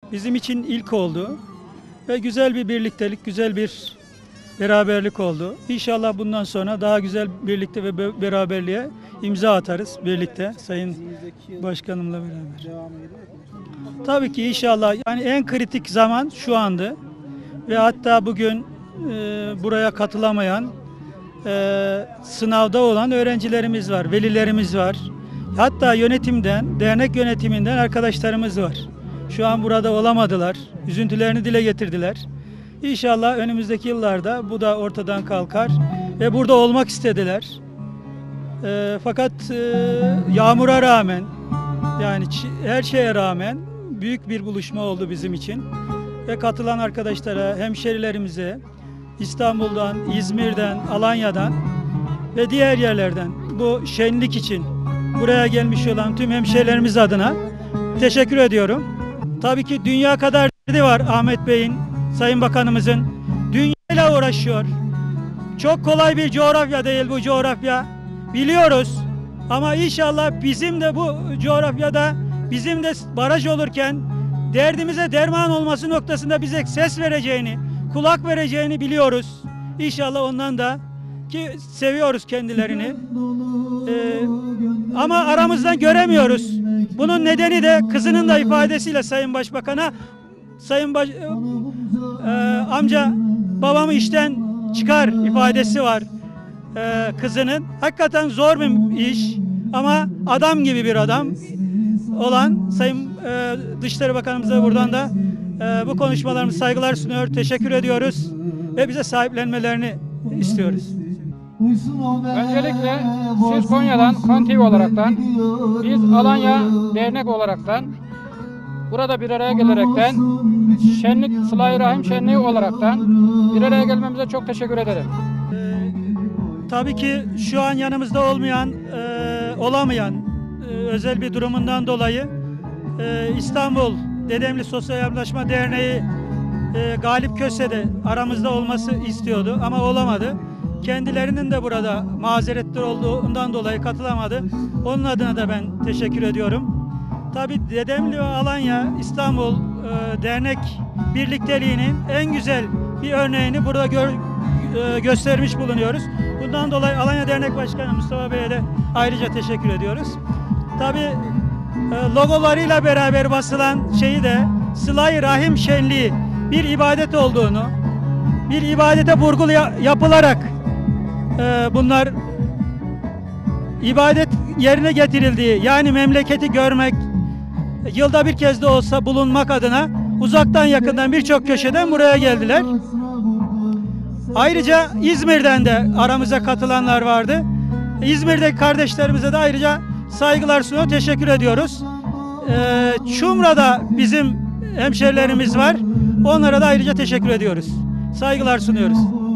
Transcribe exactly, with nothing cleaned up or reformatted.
bizim için ilk oldu ve güzel bir birliktelik, güzel bir beraberlik oldu. İnşallah bundan sonra daha güzel birlikte ve be- beraberliğe imza atarız birlikte Sayın Başkanımla beraber. Tabii ki inşallah, yani en kritik zaman şu andı ve hatta bugün e, buraya katılamayan e, sınavda olan öğrencilerimiz var, velilerimiz var. Hatta yönetimden, dernek yönetiminden arkadaşlarımız var. Şu an burada olamadılar. Üzüntülerini dile getirdiler. İnşallah önümüzdeki yıllarda bu da ortadan kalkar ve burada olmak istediler. E, fakat e, yağmura rağmen, yani çi- her şeye rağmen büyük bir buluşma oldu bizim için. Ve katılan arkadaşlara, hemşerilerimize, İstanbul'dan, İzmir'den, Alanya'dan ve diğer yerlerden bu şenlik için buraya gelmiş olan tüm hemşerilerimiz adına teşekkür ediyorum. Tabii ki dünya kadar derdi var Ahmet Bey'in, Sayın Bakanımızın. Dünyayla uğraşıyor. Çok kolay bir coğrafya değil bu coğrafya. Biliyoruz. Ama inşallah bizim de bu coğrafyada bizim de baraj olurken derdimize derman olması noktasında bize ses vereceğini, kulak vereceğini biliyoruz. İnşallah ondan da, ki seviyoruz kendilerini. Ee, ama aramızdan göremiyoruz. Bunun nedeni de kızının da ifadesiyle Sayın Başbakan'a, Sayın Baş, e, amca babamı işten çıkar ifadesi var e, kızının. Hakikaten zor bir iş ama adam gibi bir adam olan Sayın e, Dışişleri Bakanımıza buradan da e, bu konuşmalarımız saygılar sunuyor. Teşekkür ediyoruz ve bize sahiplenmelerini istiyoruz. Öncelikle siz Konya'dan, Kan T V olaraktan, biz Alanya Dernek olaraktan, burada bir araya gelerekten, şenlik, Sıla-i Rahim şenliği olaraktan bir araya gelmemize çok teşekkür ederim. Tabii ki şu an yanımızda olmayan, e, olamayan e, özel bir durumundan dolayı e, İstanbul Dedemli Sosyal Yardımlaşma Derneği e, Galip Köse de aramızda olması istiyordu ama olamadı. Kendilerinin de burada mazeretler olduğundan dolayı katılamadı. Onun adına da ben teşekkür ediyorum. Tabii Dedemli ve Alanya İstanbul e, Dernek Birlikteliğinin en güzel bir örneğini burada gör, e, göstermiş bulunuyoruz. Bundan dolayı Alanya Dernek Başkanı Mustafa Bey'e de ayrıca teşekkür ediyoruz. Tabii e, logolarıyla beraber basılan şeyi de Sıla-i Rahim şenliği bir ibadet olduğunu, bir ibadete vurgu yapılarak e, bunlar ibadet yerine getirildiği, yani memleketi görmek, yılda bir kez de olsa bulunmak adına uzaktan yakından birçok köşeden buraya geldiler. Ayrıca İzmir'den de aramıza katılanlar vardı. İzmir'deki kardeşlerimize de ayrıca saygılar sunuyor, teşekkür ediyoruz. Ee, Çumra'da bizim hemşerilerimiz var. Onlara da ayrıca teşekkür ediyoruz. Saygılar sunuyoruz.